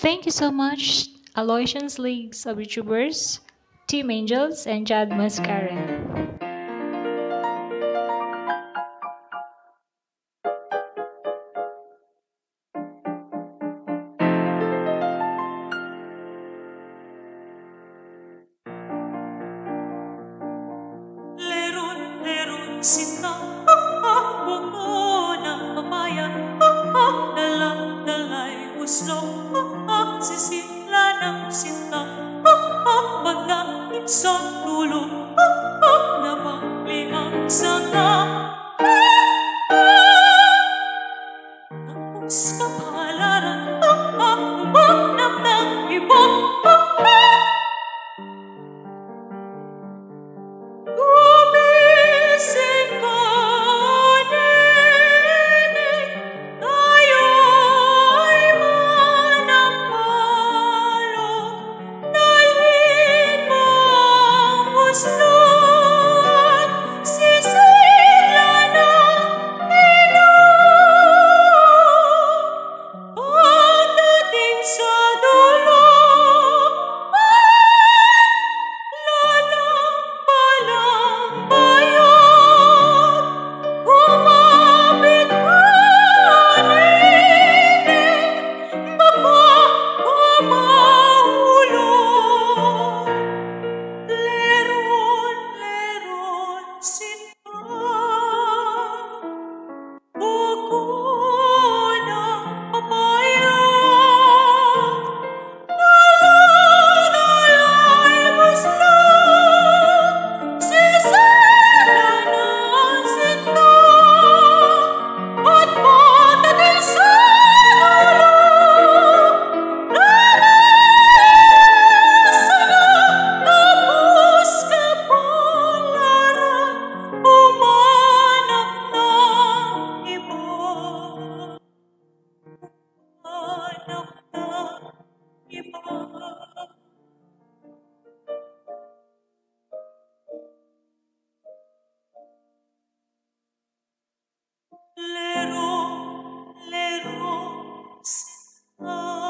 Thank you so much, Aloysians Leagues of YouTubers, Team Angels, and Jad Mascaran. Leron, leron sinta, buko ng papaya, dalay uslo, sisimla ng sinta, pagka isang dulo, nabakli ang sanga. Tapos kapalaran, umanap ng iba, gumising ka, nene, tayo'y manampalo, dalhin mo ang uslog, sisila ng ilog, pagdating sa dulo, lalambayog, kumapit ka, nene, baka kumahulog. Leron, leron sinta, buko ng papaya, dalay buslo, sisila ng sinta, at pagdating sa dulo, tapos kapalaran, umanap ng iba, umanap ng iba. Lero, lero, sinta.